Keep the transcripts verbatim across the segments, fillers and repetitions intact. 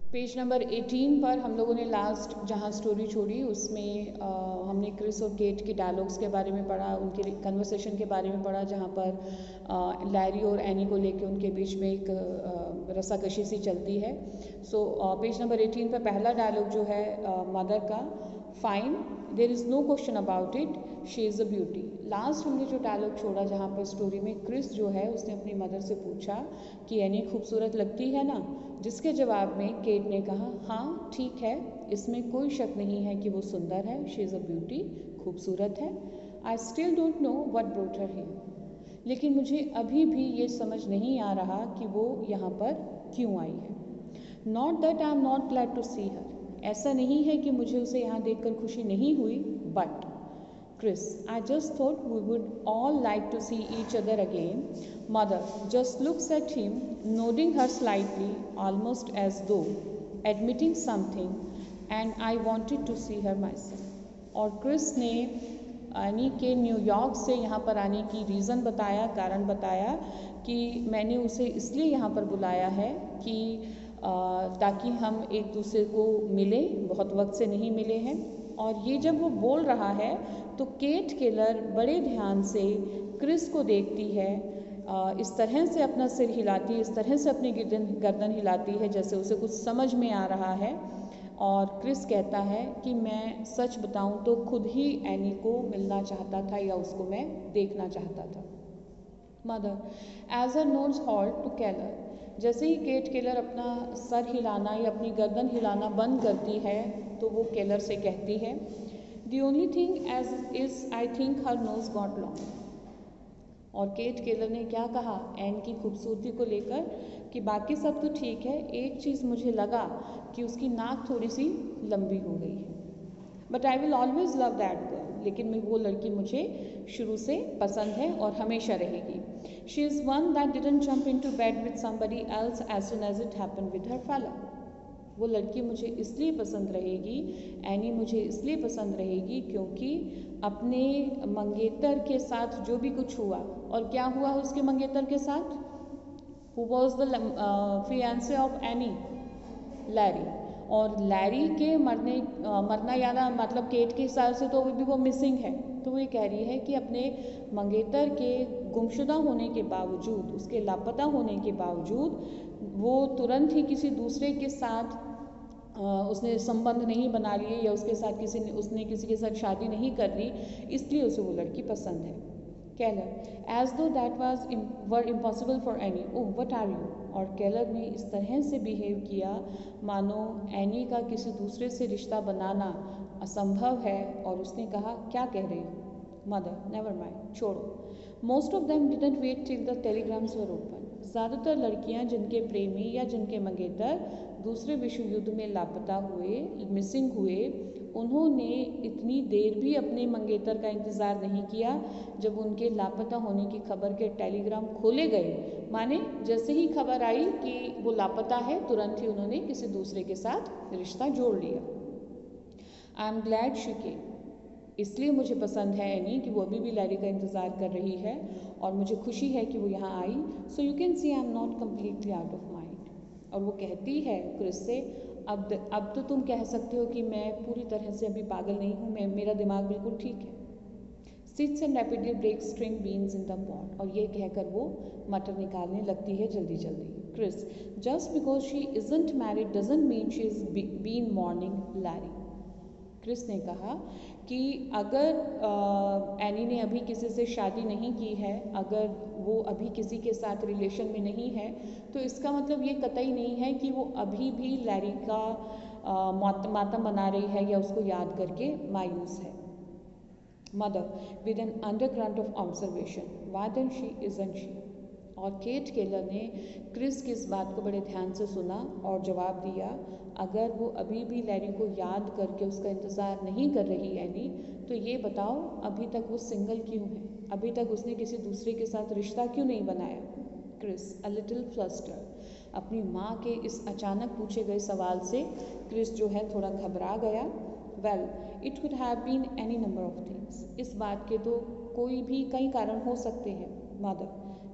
Page number अठारह पर हम लोगों ने लास्ट जहाँ स्टोरी छोड़ी उसमें आ, हमने क्रिस और केट के डायलॉग्स के बारे में पढ़ा, उनके कन्वर्सेशन के बारे में पढ़ा, जहाँ पर लैरी और एनी को लेके उनके बीच में एक आ, रसाकशी सी चलती है। सो so, पेज नंबर अठारह पर पहला डायलॉग जो है मदर का, fine there is no question about it, she is a beauty. Last हमने जो डायलॉग छोड़ा जहाँ पर स्टोरी में क्रिस जो है उसने अपनी मदर से पूछा कि एनी खूबसूरत लगती है ना, जिसके जवाब में केट ने कहा हाँ ठीक है, इसमें कोई शक नहीं है कि वो सुंदर है, शी इज़ अ ब्यूटी, खूबसूरत है। I still don't know what brought her here, लेकिन मुझे अभी भी ये समझ नहीं आ रहा कि वो यहाँ पर क्यों आई है। Not that I am not glad to see her, ऐसा नहीं है कि मुझे उसे यहाँ देखकर खुशी नहीं हुई, but Chris, I just thought we would all like to see each other again. Mother just looks at him, nodding her slightly, almost as though admitting something, and I wanted to see her myself. और Chris ने Annie के New York से यहाँ पर आने की reason बताया, कारण बताया कि मैंने उसे इसलिए यहाँ पर बुलाया है कि ताकि हम एक दूसरे को मिलें, बहुत वक्त से नहीं मिले हैं। और ये जब वो बोल रहा है तो केट केलर बड़े ध्यान से क्रिस को देखती है, इस तरह से अपना सिर हिलाती है, इस तरह से अपनी गर्दन गर्दन हिलाती है जैसे उसे कुछ समझ में आ रहा है। और क्रिस कहता है कि मैं सच बताऊं तो खुद ही एनी को मिलना चाहता था या उसको मैं देखना चाहता था। Mother as a nose halt to Keller, जैसे ही केट केलर अपना सर हिलाना या अपनी गर्दन हिलाना बंद करती है तो वो केलर से कहती है The only thing as is I think her nose got long. और केट केलर ने क्या कहा एन की खूबसूरती को लेकर कि बाकी सब तो ठीक है, एक चीज़ मुझे लगा कि उसकी नाक थोड़ी सी लंबी हो गई है। But I will always love that girl, लेकिन मैं वो लड़की मुझे शुरू से पसंद है और हमेशा रहेगी। She is one that didn't jump into bed with somebody else as soon as it happened with her fellow. वो लड़की मुझे इसलिए पसंद रहेगी, एनी मुझे इसलिए पसंद रहेगी क्योंकि अपने मंगेतर के साथ जो भी कुछ हुआ, और क्या हुआ उसके मंगेतर के साथ, who was the fiance of Annie, Larry. और लैरी के मरने uh, मरना याना मतलब केट के हिसाब से तो भी वो मिसिंग है। तो वो ये कह रही है कि अपने मंगेतर के गुमशुदा होने के बावजूद, उसके लापता होने के बावजूद वो तुरंत ही किसी दूसरे के साथ उसने संबंध नहीं बना लिए या उसके साथ किसी ने उसने किसी के साथ शादी नहीं कर ली, इसलिए उसे वो लड़की पसंद है। Keller as though that was were impossible for Annie, oh what are you. और केलर ने इस तरह से बिहेव किया मानो एनी का किसी दूसरे से रिश्ता बनाना असंभव है, और उसने कहा क्या कह रही हो। मदर नेवर माइंड, छोड़ो। Most of them didn't wait till the telegrams were open. ज़्यादातर लड़कियां जिनके प्रेमी या जिनके मंगेतर दूसरे विश्व युद्ध में लापता हुए, मिसिंग हुए, उन्होंने इतनी देर भी अपने मंगेतर का इंतज़ार नहीं किया। जब उनके लापता होने की खबर के टेलीग्राम खोले गए, माने जैसे ही खबर आई कि वो लापता है, तुरंत ही उन्होंने किसी दूसरे के साथ रिश्ता जोड़ लिया। I am glad she came, इसलिए मुझे पसंद है एनी कि वो अभी भी लैरी का इंतज़ार कर रही है और मुझे खुशी है कि वो यहाँ आई। So you can see I am not completely out of mind. और वो कहती है क्रिस से, अब अब तो तुम कह सकते हो कि मैं पूरी तरह से अभी पागल नहीं हूँ, मैं मेरा दिमाग बिल्कुल ठीक है। Sits and rapidly break string beans in the pot, और ये कहकर वो मटर निकालने लगती है जल्दी जल्दी। Chris just because she isn't married doesn't mean she is been mourning Larry. Chris ने कहा कि अगर आ, एनी ने अभी किसी से शादी नहीं की है, अगर वो अभी किसी के साथ रिलेशन में नहीं है, तो इसका मतलब ये कतई नहीं है कि वो अभी भी लैरी का आ, मातम मना रही है या उसको याद करके मायूस है। Mother with an undercurrent of observation, why then she isn't she. और केट केलर ने क्रिस की इस बात को बड़े ध्यान से सुना और जवाब दिया, अगर वो अभी भी लैरी को याद करके उसका इंतज़ार नहीं कर रही एनी, तो ये बताओ अभी तक वो सिंगल क्यों है, अभी तक उसने किसी दूसरे के साथ रिश्ता क्यों नहीं बनाया। क्रिस अ लिटिल फ्लस्टर्ड, अपनी माँ के इस अचानक पूछे गए सवाल से क्रिस जो है थोड़ा घबरा गया। Well it could have been any number of things, इस बात के तो कोई भी कई कारण हो सकते हैं। Mother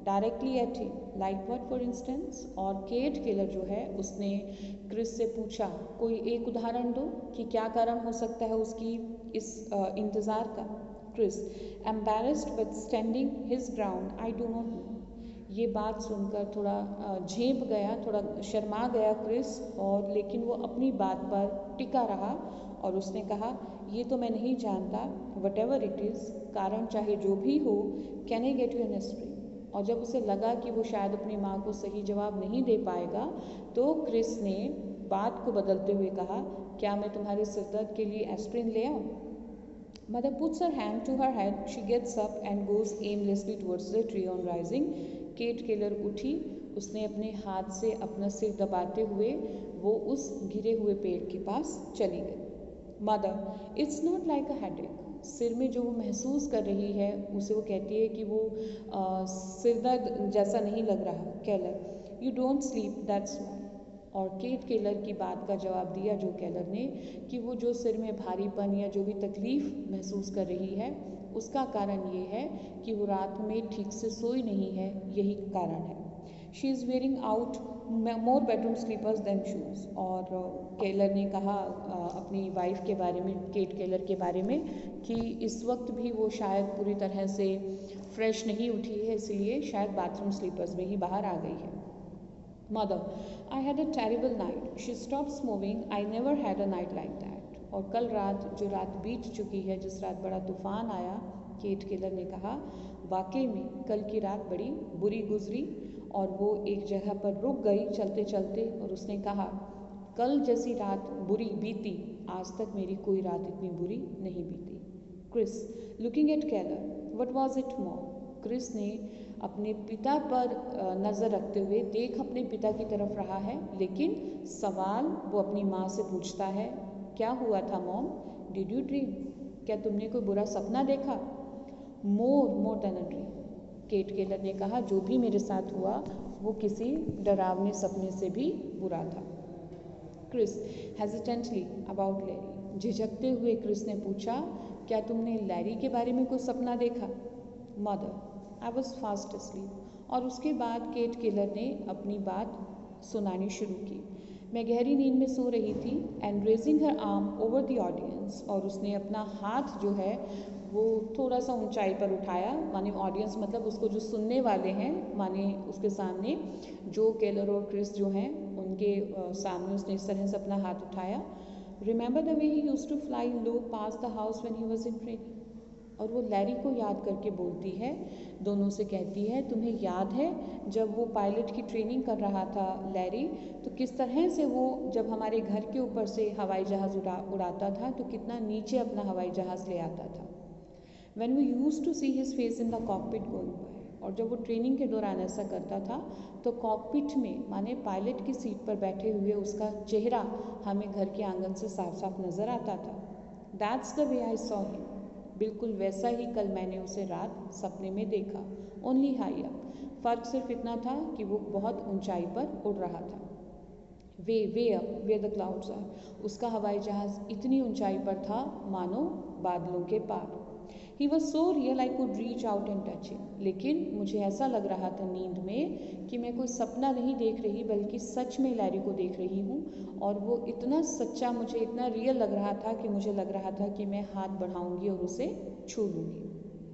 directly at him, like what for instance. और केट केलर जो है उसने क्रिस से पूछा कोई एक उदाहरण दो कि क्या कारण हो सकता है उसकी इस uh, इंतज़ार का। Chris, embarrassed but standing his ground, I do not know. ये बात सुनकर थोड़ा झेप गया, थोड़ा शर्मा गया क्रिस, और लेकिन वो अपनी बात पर टिका रहा और उसने कहा ये तो मैं नहीं जानता, वट एवर इट इज़, कारण चाहे जो भी हो, can I get you an aspirin. और जब उसे लगा कि वो शायद अपनी माँ को सही जवाब नहीं दे पाएगा तो क्रिस ने बात को बदलते हुए कहा क्या मैं तुम्हारे सिरदर्द के लिए एस्प्रिन ले आऊँ। Mother puts her hand to her head. She gets up and goes aimlessly towards the tree on rising. Kate Keller उठी, उसने अपने हाथ से अपना सिर दबाते हुए वो उस गिरे हुए पेड़ के पास चली गई। Mother, it's not like a headache. सिर में जो वो महसूस कर रही है उसे वो कहती है कि वो आ, सिर दर्द जैसा नहीं लग रहा। Keller, you don't sleep, that's why. और केट केलर की बात का जवाब दिया जो केलर ने कि वो जो सिर में भारीपन या जो भी तकलीफ़ महसूस कर रही है उसका कारण ये है कि वो रात में ठीक से सोई नहीं है, यही कारण है। She is wearing out more bedroom slippers than shoes. और केलर ने कहा अपनी वाइफ के बारे में, केट केलर के बारे में, कि इस वक्त भी वो शायद पूरी तरह से फ्रेश नहीं उठी है, इसलिए शायद बाथरूम स्लीपर्स में ही बाहर आ गई है। Mother, I had a terrible night. She stops moving. I never had a night like that. और कल रात, जो रात बीत चुकी है, जिस रात बड़ा तूफान आया, केट केलर ने कहा वाकई में कल की रात बड़ी बुरी गुजरी। और वो एक जगह पर रुक गई चलते चलते और उसने कहा कल जैसी रात बुरी बीती, आज तक मेरी कोई रात इतनी बुरी नहीं बीती। Chris, looking at Keller, what was it mom. Chris ने अपने पिता पर नज़र रखते हुए देख अपने पिता की तरफ रहा है, लेकिन सवाल वो अपनी माँ से पूछता है क्या हुआ था मॉम। डिड यू ड्रीम, क्या तुमने कोई बुरा सपना देखा। More more than a dream, Kate Keller ने कहा जो भी मेरे साथ हुआ वो किसी डरावने सपने से भी बुरा था। क्रिस, हेजिटेंटली अबाउट लैरी, झिझकते हुए क्रिस ने पूछा क्या तुमने लैरी के बारे में कोई सपना देखा। Mother, I was fast asleep. और उसके बाद केट केलर ने अपनी बात सुनानी शुरू की। मैं गहरी नींद में सो रही थी। And raising her arm over the audience, और उसने अपना हाथ जो है वो थोड़ा सा ऊंचाई पर उठाया, माने ऑडियंस मतलब उसको जो सुनने वाले हैं, माने उसके सामने जो केलर और क्रिस जो हैं उनके सामने उसने इस तरह से अपना हाथ उठाया। Remember the way he used to fly low past the house when he was in training. और वो लैरी को याद करके बोलती है, दोनों से कहती है तुम्हें याद है जब वो पायलट की ट्रेनिंग कर रहा था लैरी, तो किस तरह से वो जब हमारे घर के ऊपर से हवाई जहाज़ उड़ा उड़ाता था तो कितना नीचे अपना हवाई जहाज़ ले आता था। When we used to see his face in the cockpit going by, और जब वो ट्रेनिंग के दौरान ऐसा करता था तो कॉकपिट में माने पायलट की सीट पर बैठे हुए उसका चेहरा हमें घर के आंगन से साफ साफ नज़र आता था। That's the way I saw him, बिल्कुल वैसा ही कल मैंने उसे रात सपने में देखा। ओनली हाई अप, फ़र्क सिर्फ इतना था कि वो बहुत ऊंचाई पर उड़ रहा था। Way way up where the clouds are, उसका हवाई जहाज़ इतनी ऊंचाई पर था मानो बादलों के पार। He was so real I could reach out and touch him, लेकिन मुझे ऐसा लग रहा था नींद में कि मैं कोई सपना नहीं देख रही बल्कि सच में लैरी को देख रही हूँ। और वो इतना सच्चा, मुझे इतना रियल लग रहा था कि मुझे लग रहा था कि मैं हाथ बढ़ाऊंगी और उसे छू लूँगी।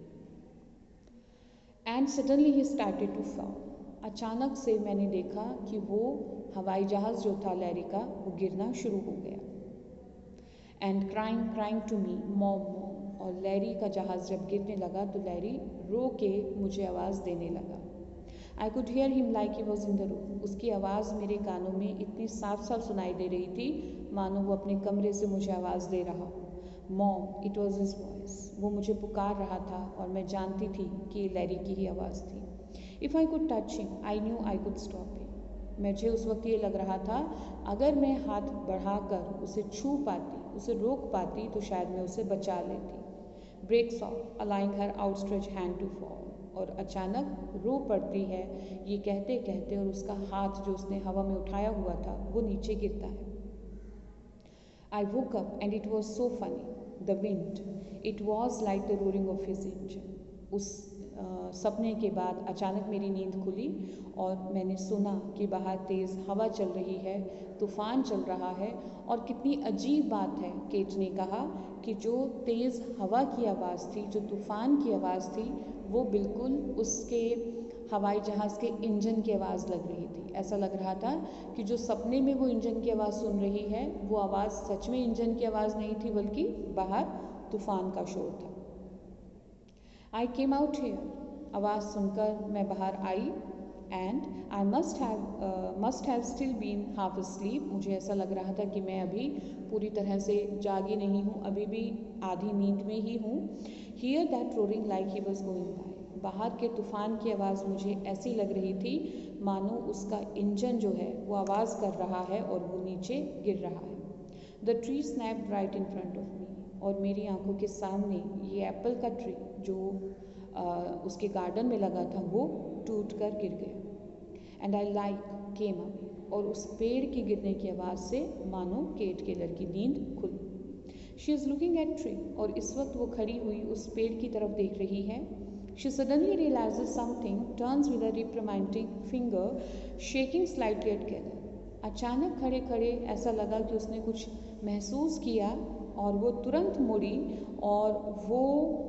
And suddenly he started to fall, अचानक से मैंने देखा कि वो हवाई जहाज़ जो था लैरी का वो गिरना शुरू हो गया। And crying crying to me mom mom, और लैरी का जहाज़ जब गिरने लगा तो लैरी रो के मुझे आवाज़ देने लगा। I could hear him like he was in the room, उसकी आवाज़ मेरे कानों में इतनी साफ साफ सुनाई दे रही थी मानो वो अपने कमरे से मुझे आवाज़ दे रहा हो। Mom, it was his voice, वो मुझे पुकार रहा था और मैं जानती थी कि ये लैरी की ही आवाज़ थी। If I could touch him I knew I could stop him, मुझे उस वक्त ये लग रहा था अगर मैं हाथ बढ़ाकर उसे छू पाती, उसे रोक पाती तो शायद मैं उसे बचा लेती। Breaks off allowing her outstretch hand to fall, और अचानक रो पड़ती है ये कहते कहते, और उसका हाथ जो उसने हवा में उठाया हुआ था वो नीचे गिरता है। I woke up and it was so funny, the wind, it was like the roaring of his engine. उस सपने के बाद अचानक मेरी नींद खुली और मैंने सुना कि बाहर तेज़ हवा चल रही है, तूफ़ान चल रहा है। और कितनी अजीब बात है, केट ने कहा कि जो तेज़ हवा की आवाज़ थी, जो तूफ़ान की आवाज़ थी, वो बिल्कुल उसके हवाई जहाज़ के इंजन की आवाज़ लग रही थी। ऐसा लग रहा था कि जो सपने में वो इंजन की आवाज़ सुन रही है, वो आवाज़ सच में इंजन की आवाज़ नहीं थी, बल्कि बाहर तूफ़ान का शोर था। आई केम आउट हियर, आवाज़ सुनकर मैं बाहर आई। And I must have must have still been half asleep, मुझे ऐसा लग रहा था कि मैं अभी पूरी तरह से जागी नहीं हूँ, अभी भी आधी नींद में ही हूँ। Hear that roaring like he was going by, बाहर के तूफ़ान की आवाज़ मुझे ऐसी लग रही थी मानो उसका इंजन जो है वो आवाज़ कर रहा है और वो नीचे गिर रहा है। The tree snapped right in front of me, और मेरी आंखों के सामने ये एप्पल का ट्री जो आ, उसके गार्डन में लगा था वो टूट कर गिर गया। And I like came away, और उस पेड़ के गिरने की आवाज़ से मानो केट केलर की नींद खुली। She is looking at tree, और इस वक्त वो खड़ी हुई उस पेड़ की तरफ देख रही है। She suddenly realizes something, turns with a reprimanding finger, shaking slightly at Keller. अचानक खड़े खड़े ऐसा लगा कि उसने कुछ महसूस किया और वो तुरंत मुड़ी और वो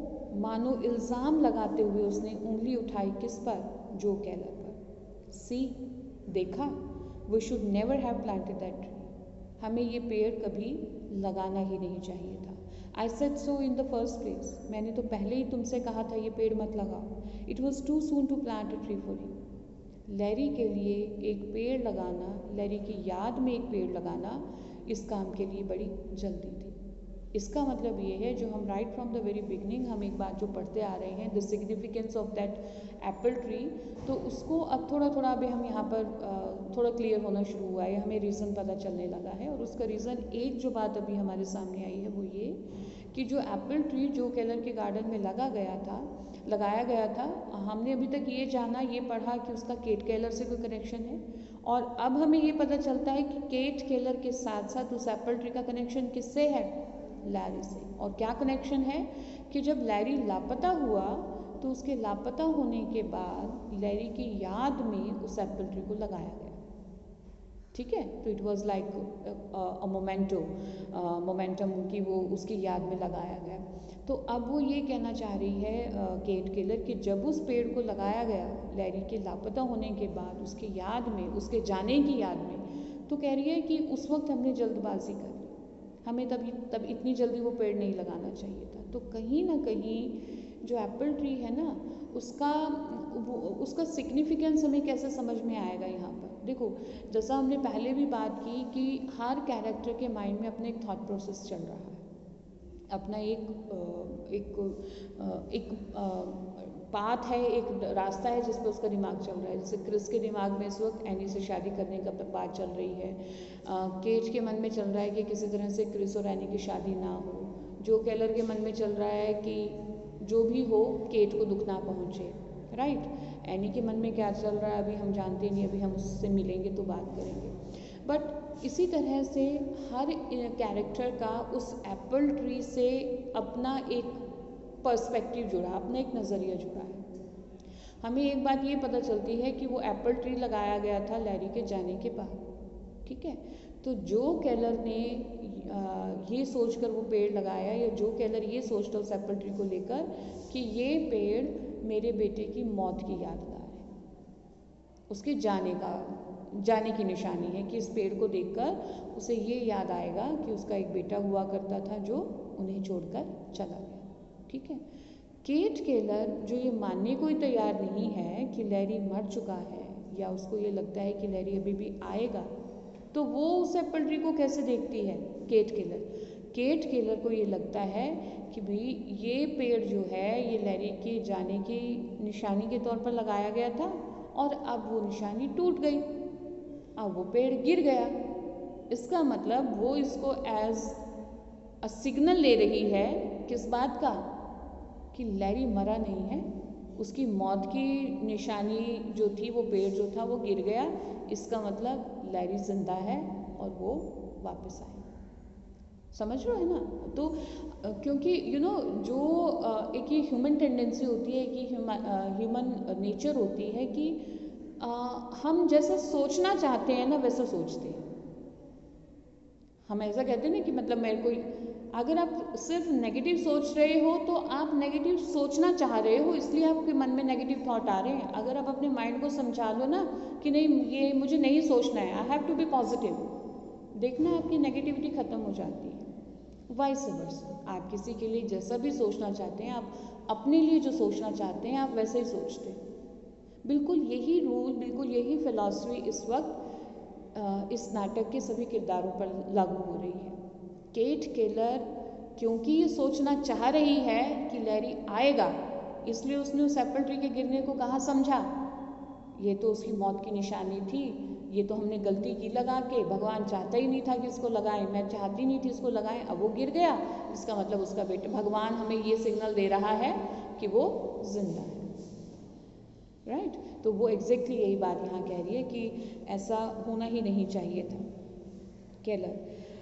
मानो इल्ज़ाम लगाते हुए उसने उंगली उठाई, किस पर? जो केलर पर। सी, देखा, we should never have planted that tree. हमें ये पेड़ कभी लगाना ही नहीं चाहिए था। I said so in the first place. मैंने तो पहले ही तुमसे कहा था ये पेड़ मत लगाओ. It was too soon to plant a tree for you. Larry के लिए एक पेड़ लगाना, लैरी की याद में एक पेड़ लगाना, इस काम के लिए बड़ी जल्दी थी। इसका मतलब ये है, जो हम right from the very beginning हम एक बात जो पढ़ते आ रहे हैं, the significance of that apple tree, तो उसको अब थोड़ा थोड़ा अभी हम यहाँ पर थोड़ा क्लियर होना शुरू हुआ है, हमें रीज़न पता चलने लगा है। और उसका रीज़न, एक जो बात अभी हमारे सामने आई है वो ये कि जो एप्पल ट्री जो केलर के गार्डन में लगा गया था लगाया गया था हमने अभी तक ये जाना, ये पढ़ा कि उसका केट केलर से कोई कनेक्शन है। और अब हमें ये पता चलता है कि केट केलर के साथ साथ उस एप्पल ट्री का कनेक्शन किससे है? लैरी से। और क्या कनेक्शन है कि जब लैरी लापता हुआ तो उसके लापता होने के बाद लैरी की याद में उस एप्पल ट्री को लगाया गया। ठीक है, तो it was like a memento momentum कि वो उसकी याद में लगाया गया। तो अब वो ये कहना चाह रही है केट केलर कि जब उस पेड़ को लगाया गया लैरी के लापता होने के बाद, उसकी याद में, उसके जाने की याद में, तो कह रही है कि उस वक्त हमने जल्दबाजी कर ली, हमें तब तब इतनी जल्दी वो पेड़ नहीं लगाना चाहिए था। तो कहीं ना कहीं जो एप्पल ट्री है ना, उसका वो उसका सिग्निफिकेंस हमें कैसे समझ में आएगा यहाँ पर। देखो, जैसा हमने पहले भी बात की कि हर कैरेक्टर के माइंड में अपना एक थॉट प्रोसेस चल रहा है, अपना एक एक एक पाथ है, एक रास्ता है जिस पर उसका दिमाग चल रहा है। जैसे क्रिस के दिमाग में इस वक्त एनी से शादी करने का बात चल रही है, केट के मन में चल रहा है कि किसी तरह से क्रिस और एनी की शादी ना हो, जो केलर के मन में चल रहा है कि जो भी हो केट को दुख ना पहुँचे, राइट। एनी के मन में क्या चल रहा है अभी हम जानते नहीं, अभी हम उससे मिलेंगे तो बात करेंगे। बट इसी तरह से हर कैरेक्टर का उस एप्पल ट्री से अपना एक पर्सपेक्टिव जुड़ा, अपना एक नज़रिया जुड़ा है। हमें एक बात ये पता चलती है कि वो एप्पल ट्री लगाया गया था लैरी के जाने के बाद, ठीक है। तो जो केलर ने ये सोचकर वो पेड़ लगाया, या जो केलर ये सोचता उस एप्पल ट्री को लेकर कि ये पेड़ मेरे बेटे की मौत की यादगार है, उसके जाने का जाने की निशानी है कि इस पेड़ को देखकर उसे ये याद आएगा कि उसका एक बेटा हुआ करता था जो उन्हें छोड़कर चला गया, ठीक है। केट केलर जो ये मानने को ही तैयार नहीं है कि लैरी मर चुका है, या उसको ये लगता है कि लैरी अभी भी आएगा, तो वो उस एप्पल ट्री को कैसे देखती है? केट केलर केट केलर को ये लगता है कि भाई ये पेड़ जो है ये लैरी के जाने की निशानी के तौर पर लगाया गया था, और अब वो निशानी टूट गई, अब वो पेड़ गिर गया। इसका मतलब वो इसको एज अ सिग्नल ले रही है, किस बात का? कि लैरी मरा नहीं है, उसकी मौत की निशानी जो थी, वो पेड़ जो था वो गिर गया, इसका मतलब लैरी जिंदा है और वो वापस आए। समझ रहे हो है ना? तो क्योंकि यू you नो know, जो एक ये ह्यूमन टेंडेंसी होती है कि ह्यूमन नेचर होती है कि आ, हम जैसा सोचना चाहते हैं ना वैसा सोचते हैं। हम ऐसा कहते हैं ना कि मतलब मेरे को, अगर आप सिर्फ नेगेटिव सोच रहे हो तो आप नेगेटिव सोचना चाह रहे हो, इसलिए आपके मन में नेगेटिव थॉट आ रहे हैं। अगर आप अपने माइंड को समझा लो ना कि नहीं ये मुझे नहीं सोचना है, I have to be positive, देखना आपकी नेगेटिविटी खत्म हो जाती है। वाइस वर्सा, आप किसी के लिए जैसा भी सोचना चाहते हैं, आप अपने लिए जो सोचना चाहते हैं आप वैसे ही सोचते हैं। बिल्कुल यही रूल, बिल्कुल यही फिलॉसफी इस वक्त इस नाटक के सभी किरदारों पर लागू हो रही है। केट केलर क्योंकि ये सोचना चाह रही है कि लैरी आएगा, इसलिए उसने उस एप्पल ट्री के गिरने को कहा समझा, ये तो उसकी मौत की निशानी थी, ये तो हमने गलती की लगा के, भगवान चाहता ही नहीं था कि इसको लगाएं, मैं चाहती नहीं थी इसको लगाएं, अब वो गिर गया, इसका मतलब उसका बेटा, भगवान हमें ये सिग्नल दे रहा है कि वो जिंदा है। Right right? तो वो एग्जैक्टली यही बात यहाँ कह रही है कि ऐसा होना ही नहीं चाहिए था। Keller,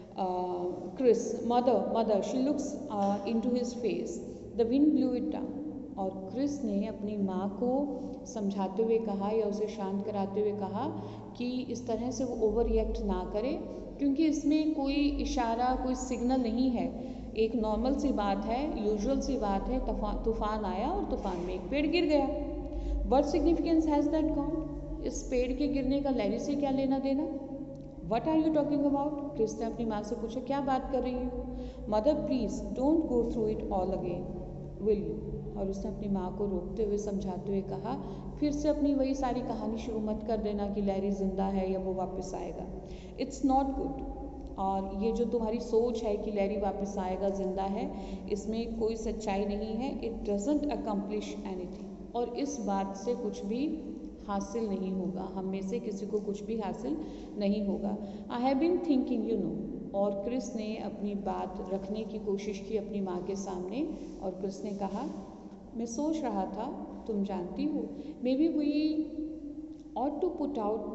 Chris, mother mother she looks into his face, the wind blew it down. और क्रिस ने अपनी माँ को समझाते हुए कहा या उसे शांत कराते हुए कहा कि इस तरह से वो ओवर रिएक्ट ना करे, क्योंकि इसमें कोई इशारा, कोई सिग्नल नहीं है, एक नॉर्मल सी बात है, यूजुअल सी बात है, तूफान आया और तूफान में एक पेड़ गिर गया। What significance has that gone? इस पेड़ के गिरने का लैरी से क्या लेना देना? What are you talking about? Chris ने अपनी माँ से पूछा, क्या बात कर रही हो? Mother, please don't go through it all again, will you? और उसने अपनी माँ को रोकते हुए, समझाते हुए कहा, फिर से अपनी वही सारी कहानी शुरू मत कर देना कि लैरी जिंदा है या वो वापस आएगा। It's not good. और ये जो तुम्हारी सोच है कि लैरी वापस आएगा, जिंदा है, इसमें कोई सच्चाई नहीं है। It doesn't accomplish anything. और इस बात से कुछ भी हासिल नहीं होगा, हम में से किसी को कुछ भी हासिल नहीं होगा। I have been thinking you know. और क्रिस ने अपनी बात रखने की कोशिश की अपनी माँ के सामने, और क्रिस ने कहा, मैं सोच रहा था, तुम जानती हो, maybe we ought to put out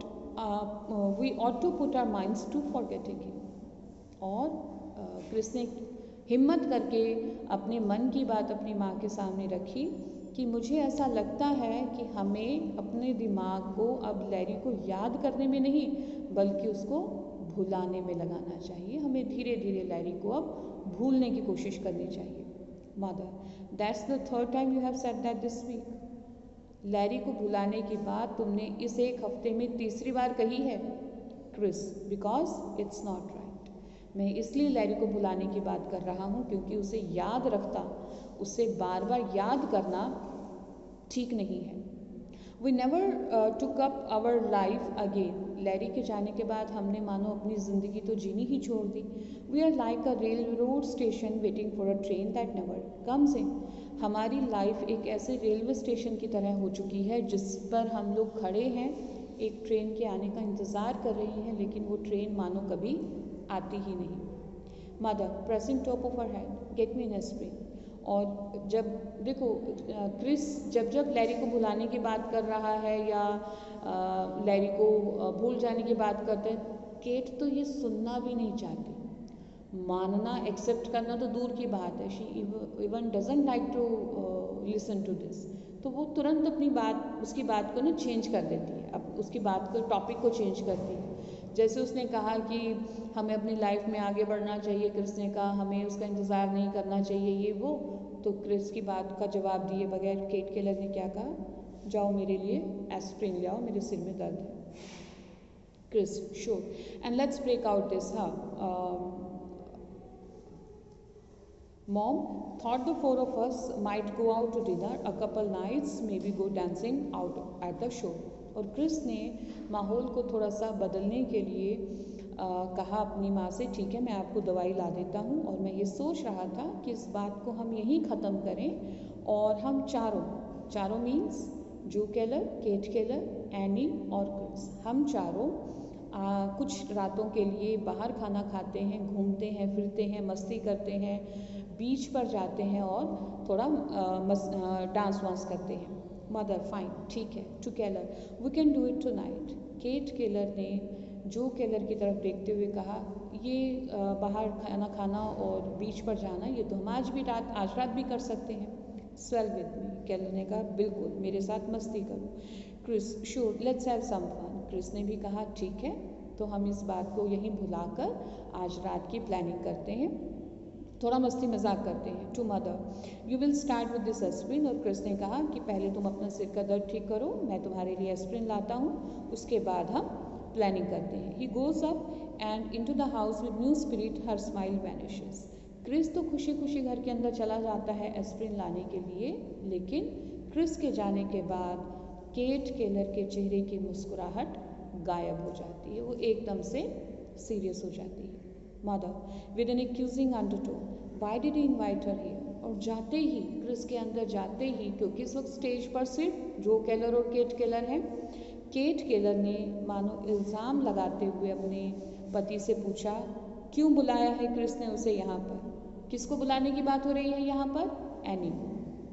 we ought to put our minds to forgetting him. और uh, क्रिस ने हिम्मत करके अपने मन की बात अपनी माँ के सामने रखी कि मुझे ऐसा लगता है कि हमें अपने दिमाग को अब लैरी को याद करने में नहीं, बल्कि उसको भुलाने में लगाना चाहिए। हमें धीरे धीरे लैरी को अब भूलने की कोशिश करनी चाहिए। Mother, that's the third time you have said that this week. Larry को भुलाने की बात तुमने इस एक हफ्ते में तीसरी बार कही है। Chris, because it's not right. मैं इसलिए लैरी को भुलाने की बात कर रहा हूँ क्योंकि उसे याद रखता, उसे बार बार याद करना ठीक नहीं है। We never took up our life again. Larry के जाने के बाद हमने मानो अपनी ज़िंदगी तो जीनी ही छोड़ दी। We are like a railroad station waiting for a train that never comes in. हमारी लाइफ एक ऐसे रेलवे स्टेशन की तरह हो चुकी है जिस पर हम लोग खड़े हैं, एक ट्रेन के आने का इंतज़ार कर रहे हैं, लेकिन वो ट्रेन मानो कभी आती ही नहीं। Mother, pressing top of her head, get me an aspirin. और जब देखो क्रिस जब जब लैरी को भुलाने की बात कर रहा है या लैरी को भूल जाने की बात करते हैं, केट तो ये सुनना भी नहीं चाहती, मानना, एक्सेप्ट करना तो दूर की बात है। She even doesn't like to listen to this. तो वो तुरंत अपनी बात, उसकी बात को ना चेंज कर देती है, अब उसकी बात को, टॉपिक को चेंज करती है। जैसे उसने कहा कि हमें अपनी लाइफ में आगे बढ़ना चाहिए, क्रिस ने कहा हमें उसका इंतज़ार नहीं करना चाहिए, ये वो। तो क्रिस की बात का जवाब दिए बगैर केट केलर ने क्या कहा, जाओ मेरे लिए एस्प्रिन ले आओ, मेरे सिर में दर्द है। Chris, sure, and let's break out this. हाँ, Mom thought the four of us might go out to dinner a couple nights, maybe go dancing out at the show. और क्रिस ने माहौल को थोड़ा सा बदलने के लिए आ, कहा अपनी माँ से, ठीक है मैं आपको दवाई ला देता हूँ, और मैं ये सोच रहा था कि इस बात को हम यहीं ख़त्म करें और हम चारों, चारों मीन्स जो केलर, केट केलर, एनी और क्रिस, हम चारों आ, कुछ रातों के लिए बाहर खाना खाते हैं, घूमते हैं, फिरते हैं, मस्ती करते हैं, बीच पर जाते हैं और थोड़ा डांस वांस करते हैं। मदर, फाइन, ठीक है। To Keller, we can do it tonight. Kate Keller ने जो केलर की तरफ देखते हुए कहा, ये बाहर खाना खाना और बीच पर जाना ये तो हम आज भी रात आज रात भी कर सकते हैं। स्वेल विद मी, केलर ने कहा बिल्कुल मेरे साथ मस्ती करो। Chris, sure let's have some fun. Chris ने भी कहा ठीक है, तो हम इस बात को यहीं भुलाकर आज रात की प्लानिंग करते हैं, थोड़ा मस्ती मजाक करते हैं। To mother, you will start with this aspirin. और क्रिस ने कहा कि पहले तुम अपना सिर का दर्द ठीक करो, मैं तुम्हारे लिए एस्प्रिन लाता हूँ, उसके बाद हम प्लानिंग करते हैं। He goes up and into the house with new spirit, her smile vanishes. Chris तो खुशी खुशी घर के अंदर चला जाता है एस्प्रिन लाने के लिए, लेकिन क्रिस के जाने के बाद केट केलर के चेहरे की मुस्कुराहट गायब हो जाती है, वो एकदम से सीरियस हो जाती है। Mother with an accusing undertone, why did he invite her here. और जाते ही क्रिस के अंदर जाते ही, क्योंकि इस वक्त स्टेज पर सिर्फ जो केलर और केट केलर हैं, केट केलर ने मानो इल्ज़ाम लगाते हुए अपने पति से पूछा, क्यों बुलाया है क्रिस ने उसे यहाँ पर? किसको बुलाने की बात हो रही है यहाँ पर? एनी को।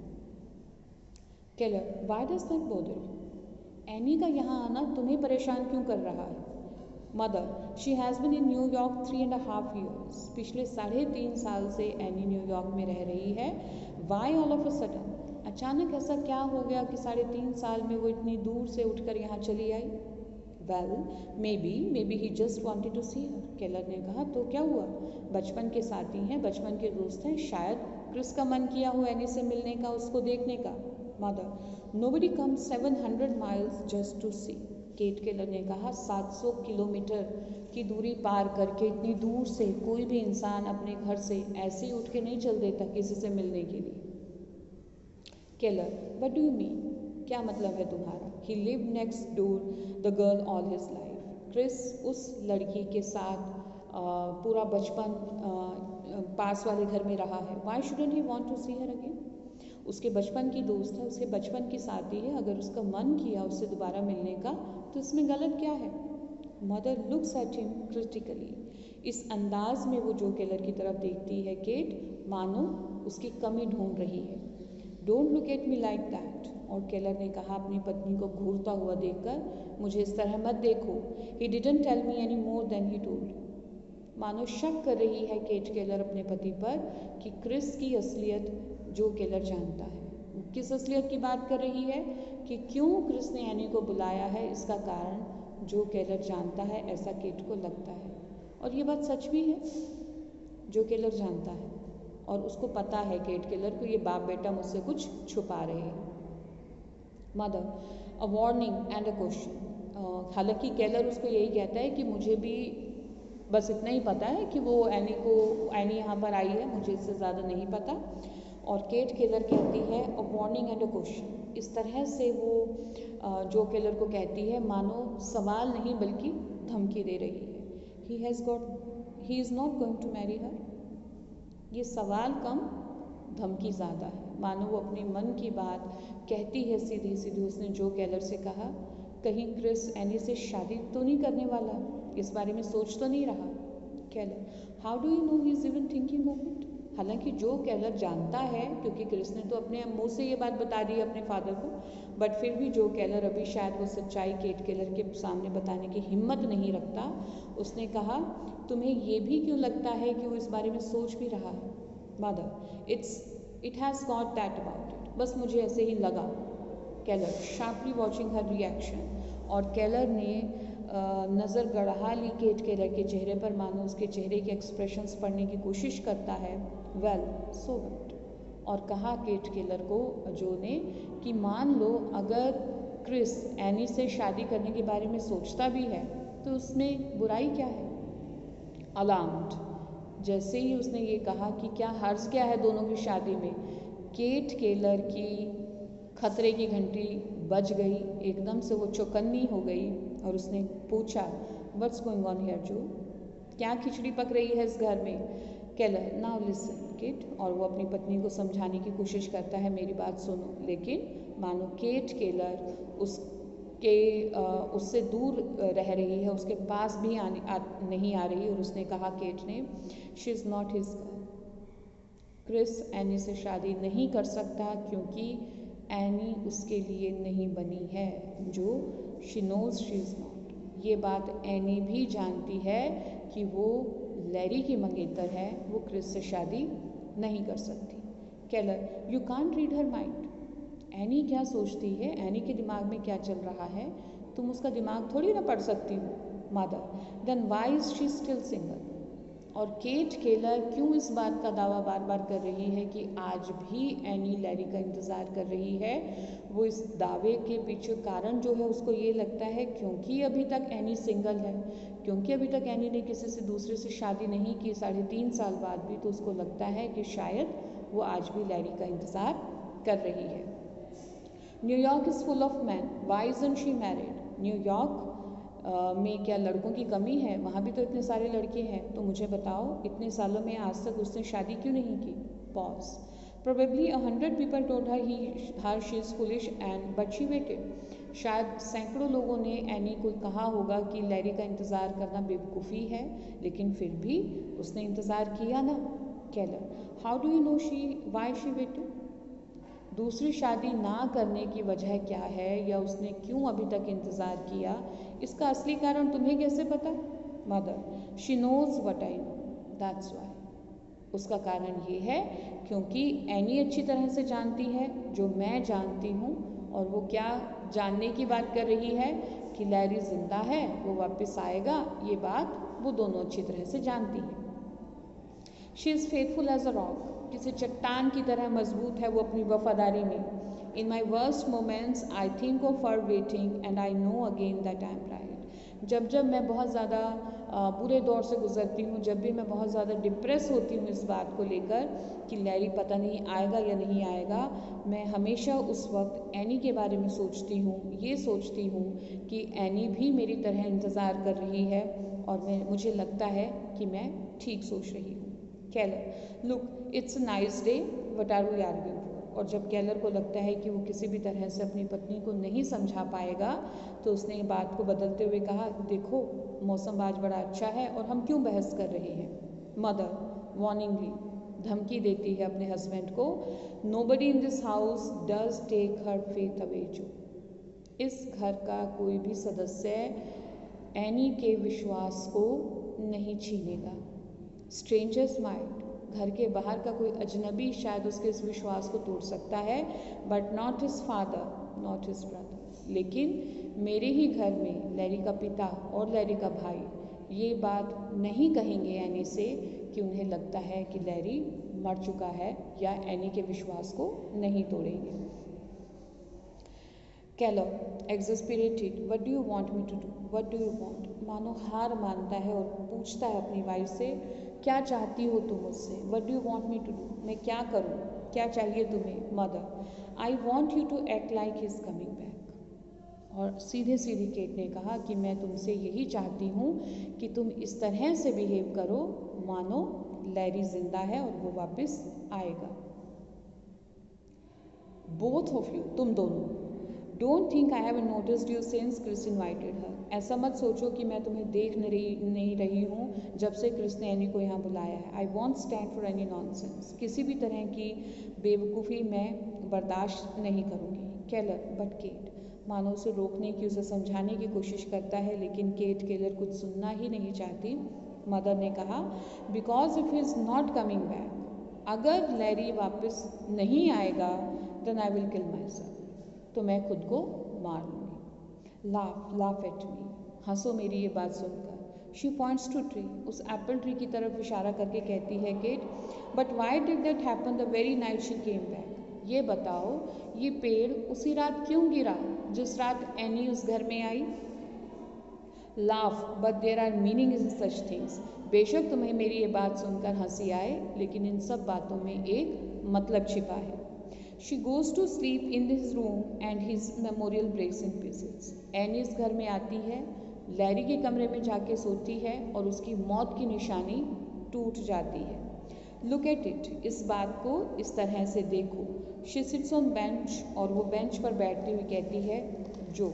Keller, why does that bother you? Annie का यहाँ आना तुम्हें परेशान क्यों कर रहा है? Mother, she has been in New York three and half years. पिछले साढ़े तीन साल से एनी न्यूयॉर्क में रह रही है। Why all of a sudden, अचानक ऐसा क्या हो गया कि साढ़े तीन साल में वो इतनी दूर से उठकर यहाँ चली आई? Well maybe maybe he just wanted to see her. Keller ने कहा तो क्या हुआ, बचपन के साथी हैं, बचपन के दोस्त हैं, शायद क्रिस का मन किया हो एनी से मिलने का, उसको देखने का। Mother, nobody comes seven hundred miles just to see. Kate Keller ने कहा सात सौ किलोमीटर की दूरी पार करके इतनी दूर से कोई भी इंसान अपने घर से ऐसे ही उठ के नहीं चल देता किसी से मिलने के लिए। Keller, what do you mean, क्या मतलब है तुम्हारा? He live next door the girl all his life. Chris उस लड़की के साथ आ, पूरा बचपन पास वाले घर में रहा है। Why shouldn't he want to see her again? उसके बचपन की दोस्त है, उसके बचपन की साथी है, अगर उसका मन किया उससे दोबारा मिलने का तो इसमें गलत क्या है? Mother looks at him critically. इस अंदाज में वो जो केलर की तरफ देखती है केट, मानो उसकी कमी ढूंढ रही है। Don't look at me like that. और केलर ने कहा अपनी पत्नी को घूरता हुआ देखकर, मुझे इस तरह मत देखो। He didn't tell me any more than he told. मानो शक कर रही है केट केलर अपने पति पर कि क्रिस की असलियत जो केलर जानता है। किस असलियत की बात कर रही है कि क्यों क्रिस ने एनी को बुलाया है, इसका कारण जो केलर जानता है, ऐसा केट को लगता है। और ये बात सच भी है, जो केलर जानता है और उसको पता है केट केलर को ये बाप बेटा मुझसे कुछ छुपा रहे हैं। Mother, a warning and a question. हालांकि केलर उसको यही कहता है कि मुझे भी बस इतना ही पता है कि वो एनी को एनी यहाँ पर आई है, मुझे इससे ज़्यादा नहीं पता। और केट केलर कहती है a warning and a question. इस तरह से वो जो केलर को कहती है मानो सवाल नहीं बल्कि धमकी दे रही है। He has got he is not going to marry her. ये सवाल कम धमकी ज़्यादा है, मानो वो अपने मन की बात कहती है सीधी सीधी। उसने जो केलर से कहा, कहीं क्रिस एनी से शादी तो नहीं करने वाला, इस बारे में सोच तो नहीं रहा? Keller, how do you know he is even thinking of it. हालांकि जो केलर जानता है, क्योंकि क्रिस ने तो अपने मुंह से ये बात बता दी है अपने फादर को, बट फिर भी जो केलर अभी शायद वो सच्चाई केट केलर के सामने बताने की हिम्मत नहीं रखता। उसने कहा तुम्हें ये भी क्यों लगता है कि वो इस बारे में सोच भी रहा है? Mother, it's it has got that about it. बस मुझे ऐसे ही लगा। Keller, sharply watching her reaction. और केलर ने नज़र गड़ा ली केट केलर के चेहरे पर, मानो उसके चेहरे के एक्सप्रेशंस पढ़ने की कोशिश करता है। Well so what. और कहा केट केलर को जो ने कि मान लो अगर क्रिस एनी से शादी करने के बारे में सोचता भी है तो उसमें बुराई क्या है? अलार्म्ड, जैसे ही उसने ये कहा कि क्या हर्ज क्या है दोनों की शादी में, केट केलर की खतरे की घंटी बज गई। एकदम से वो चौकन्नी हो गई और उसने पूछा व्हाट्स गोइंग ऑन हियर जो, क्या खिचड़ी पक रही है इस घर में? Keller, now listen Kate. और वो अपनी पत्नी को समझाने की कोशिश करता है, मेरी बात सुनो। लेकिन मानो केट केलर उसके उससे दूर रह रही है, उसके पास भी आने आ, नहीं आ रही। और उसने कहा केट ने, she is not his girl. Chris Annie से शादी नहीं कर सकता क्योंकि एनी उसके लिए नहीं बनी है, जो she knows she is not. ये बात एनी भी जानती है कि वो लैरी की मंगेतर है, वो क्रिस से शादी नहीं कर सकती। Keller, you can't read her mind. Annie क्या सोचती है, एनी के दिमाग में क्या चल रहा है, तुम उसका दिमाग थोड़ी ना पढ़ सकती हो। Mother, then why is she still single. और केट केलर क्यों इस बात का दावा बार बार कर रही है कि आज भी एनी लैरी का इंतज़ार कर रही है। वो इस दावे के पीछे कारण जो है उसको ये लगता है क्योंकि अभी तक एनी सिंगल है, क्योंकि अभी तक एनी ने किसी से दूसरे से शादी नहीं की साढ़े तीन साल बाद भी, तो उसको लगता है कि शायद वो आज भी लैरी का इंतज़ार कर रही है। New York is full of man, why isn't she married. New York Uh, में क्या लड़कों की कमी है, वहाँ भी तो इतने सारे लड़के हैं, तो मुझे बताओ इतने सालों में आज तक उसने शादी क्यों नहीं की। Pause. Probably a hundred people told her he her she is foolish and but she waited. शायद सैकड़ों लोगों ने एनी को कहा होगा कि लैरी का इंतज़ार करना बेवकूफ़ी है, लेकिन फिर भी उसने इंतज़ार किया ना। Keller, how do you know she why she waited. दूसरी शादी ना करने की वजह क्या है या उसने क्यों अभी तक इंतज़ार किया, इसका असली कारण तुम्हें कैसे पता। Mother, she knows what I know, that's why. उसका कारण ये है क्योंकि एनी अच्छी तरह से जानती है जो मैं जानती हूँ, और वो क्या जानने की बात कर रही है कि लैरी जिंदा है, वो वापस आएगा, ये बात वो दोनों अच्छी तरह से जानती हैं। She is faithful as a rock, किसी चट्टान की तरह मजबूत है वो अपनी वफादारी में। In my worst moments I think of her waiting and I know again that I am right. जब जब मैं बहुत ज़्यादा बुरे दौर से गुजरती हूँ, जब भी मैं बहुत ज़्यादा डिप्रेस होती हूँ इस बात को लेकर कि लैरी पता नहीं आएगा या नहीं आएगा, मैं हमेशा उस वक्त एनी के बारे में सोचती हूँ, ये सोचती हूँ कि एनी भी मेरी तरह इंतज़ार कर रही है, और मैं मुझे लगता है कि मैं ठीक सोच रही हूँ। Keller, look it's a nice day, what are we arguing for. और जब केलर को लगता है कि वो किसी भी तरह से अपनी पत्नी को नहीं समझा पाएगा, तो उसने ये बात को बदलते हुए कहा, देखो मौसम आज बड़ा अच्छा है और हम क्यों बहस कर रहे हैं। मदर, वार्निंगली, धमकी देती है अपने हस्बैंड को, nobody in this house does take her faith away Joe. इस घर का कोई भी सदस्य एनी के विश्वास को नहीं छीनेगा। स्ट्रेंजर्स माइट, घर के बाहर का कोई अजनबी शायद उसके इस विश्वास को तोड़ सकता है, but not his father, not his brother. लेकिन मेरे ही घर में लैरी का पिता और लैरी का भाई ये बात नहीं कहेंगे एनी से कि उन्हें लगता है कि लैरी मर चुका है, या एनी के विश्वास को नहीं तोड़ेंगे। Keller, exasperated, what do you want me to do, what do you want. मानो हार मानता है और पूछता है अपनी वाइफ से, क्या चाहती हो तुम मुझसे, what do you want me to do, मैं क्या करूं, क्या चाहिए तुम्हें। Mother, I want you to act like he is coming back. और सीधे सीधे केट ने कहा कि मैं तुमसे यही चाहती हूँ कि तुम इस तरह से बिहेव करो मानो लैरी जिंदा है और वो वापस आएगा। बोथ ऑफ यू, तुम दोनों, don't think I have noticed you since Chris invited her. ऐसा मत सोचो कि मैं तुम्हें देख नहीं नहीं रही हूँ जब से क्रिस ने एनी को यहाँ बुलाया है। I won't stand for any nonsense, किसी भी तरह की बेवकूफ़ी मैं बर्दाश्त नहीं करूँगी। केलर, बट केट, मानो उसे रोकने की, उसे समझाने की कोशिश करता है, लेकिन केट केलर कुछ सुनना ही नहीं चाहती। मदर ने कहा, because if he is not coming back, अगर लैरी वापस नहीं आएगा, then I will kill myself, तो मैं खुद को मार लूँगी। लाफ लाफ एट मी, हंसो मेरी ये बात सुनकर। शी पॉइंट्स टू ट्री, उस एप्पल ट्री की तरफ इशारा करके कहती है Kate, but why did that happen the very night she came back. ये बताओ ये पेड़ उसी रात क्यों गिरा जिस रात एनी उस घर में आई। Laugh, but there are meaning in such things, बेशक तुम्हें मेरी ये बात सुनकर हंसी आए, लेकिन इन सब बातों में एक मतलब छिपा है। She goes to sleep in his room and his memorial breaks in pieces. Annie इस घर में आती है, लैरी के कमरे में जाके सोती है और उसकी मौत की निशानी टूट जाती है। Look at it, इस बात को इस तरह से देखो। She sits on bench, और वो बेंच पर बैठती हुई कहती है, जो।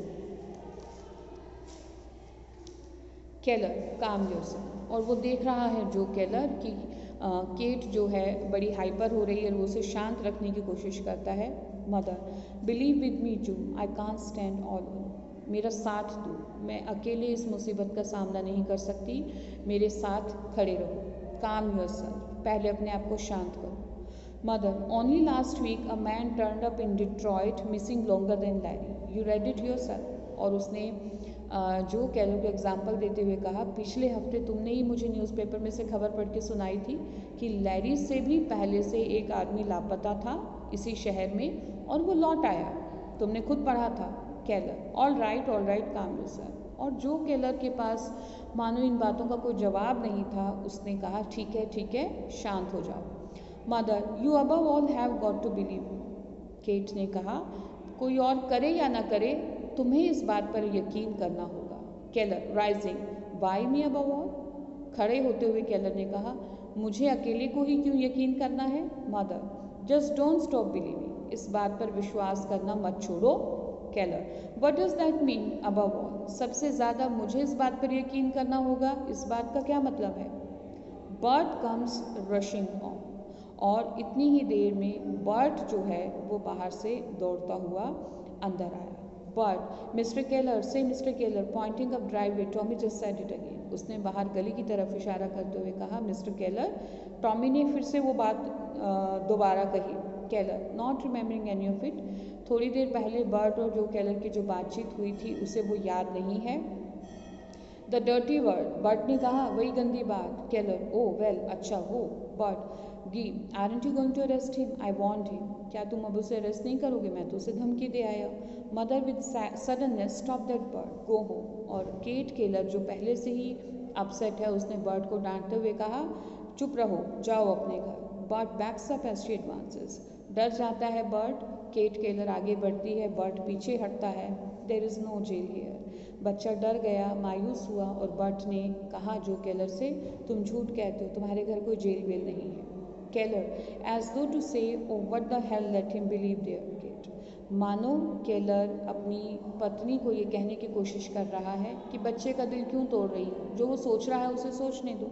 केलर, calm yourself, और वो देख रहा है जो केलर की केट uh, जो है बड़ी हाइपर हो रही है, वो उसे शांत रखने की कोशिश करता है। Mother, believe with me Joe, I can't stand all alone, मेरा साथ दो, मैं अकेले इस मुसीबत का सामना नहीं कर सकती, मेरे साथ खड़े रहो। काम योरसेल्फ, पहले अपने आप को शांत करो। Mother, only last week a man turned up in Detroit missing longer than Larry, you read it yourself. और उसने जो कैलर को एग्जाम्पल देते हुए कहा, पिछले हफ्ते तुमने ही मुझे न्यूज़पेपर में से खबर पढ़ के सुनाई थी कि लैरी से भी पहले से एक आदमी लापता था इसी शहर में और वो लौट आया, तुमने खुद पढ़ा था। Keller, all right all right calm yourself. और जो कैलर के पास मानो इन बातों का कोई जवाब नहीं था, उसने कहा, ठीक है ठीक है, शांत हो जाओ। Mother, you above all have got to believe, Kate ने कहा, कोई और करे या ना करे, तुम्हें इस बात पर यकीन करना होगा। Keller, rising, why me above all, खड़े होते हुए केलर ने कहा, मुझे अकेले को ही क्यों यकीन करना है। Mother, just don't stop believing, इस बात पर विश्वास करना मत छोड़ो। Keller, what does that mean above all, सबसे ज़्यादा मुझे इस बात पर यकीन करना होगा, इस बात का क्या मतलब है। बर्ट कम्स रशिंग ऑन, और इतनी ही देर में बर्ट जो है वो बाहर से दौड़ता हुआ अंदर आया। Bert, mister Keller, say mister Keller, pointing up driveway, Tommy just said it again, उसने बाहर गली की तरफ इशारा करते हुए कहा, मिस्टर केलर। टॉमी ने फिर से वो बात दोबारा कही। Keller, not remembering any of it, थोड़ी देर पहले बर्ट और जो केलर की जो बातचीत हुई थी उसे वो याद नहीं है। द डर्टी वर्ड, बर्ट ने कहा, वही गंदी बात। केलर, ओ वेल, अच्छा वो। Bert, gee, aren't you going to arrest him, I want him, क्या तुम अब उसे अरेस्ट नहीं करोगे, मैं तो उसे धमकी दे आया। Mother with suddenness, stop that Bert, go home. और केट केलर जो पहले से ही अपसेट है, उसने बर्ट को डांटते हुए कहा, चुप रहो, जाओ अपने घर। Bert backs up as she advances, डर जाता है बर्ट, केट केलर आगे बढ़ती है, बर्ट पीछे हटता है। There is no jail here, बच्चा डर गया, मायूस हुआ और बर्ट ने कहा जो केलर से, तुम झूठ कहते हो, तुम्हारे घर कोई जेल वेल नहीं है। Keller, as though to say, oh what the hell, let him believe there. Kate, मानो केलर अपनी पत्नी को ये कहने की कोशिश कर रहा है कि बच्चे का दिल क्यों तोड़ रही हो, जो वो सोच रहा है उसे सोचने दो।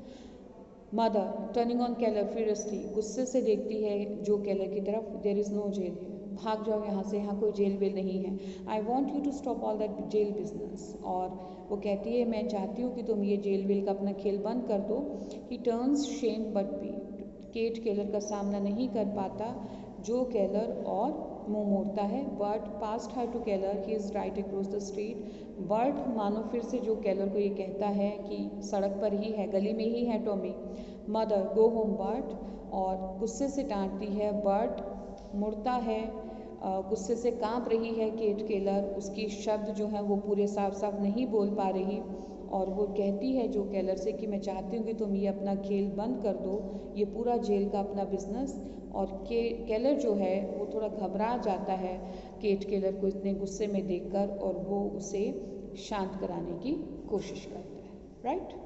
Mother, turning on Keller furiously, गुस्से से देखती है जो केलर की तरफ, there is no jail here, भाग जाओ यहाँ से, यहाँ कोई जेल वेल नहीं है। I want you to stop all that jail business, और वो कहती है, मैं चाहती हूँ कि तुम ये जेल वेल का अपना खेल बंद कर दो। He turns shame but be, Kate Keller का सामना नहीं कर पाता, जो केलर और मुंह मोड़ता है। Bert past her to Keller, he is right across the street. Bert मानो फिर से जो केलर को ये कहता है कि सड़क पर ही है, गली में ही है Tommy. Mother, go home Bert, और गुस्से से डांटती है। बर्ट मुड़ता है, गुस्से से कांप रही है केट केलर, उसकी शब्द जो है वो पूरे साफ साफ नहीं बोल पा रही, और वो कहती है जो केलर से कि मैं चाहती हूँ कि तुम ये अपना खेल बंद कर दो, ये पूरा जेल का अपना बिजनेस। और के केलर जो है वो थोड़ा घबरा जाता है केट केलर को इतने गुस्से में देखकर, और वो उसे शांत कराने की कोशिश करता है। राइट।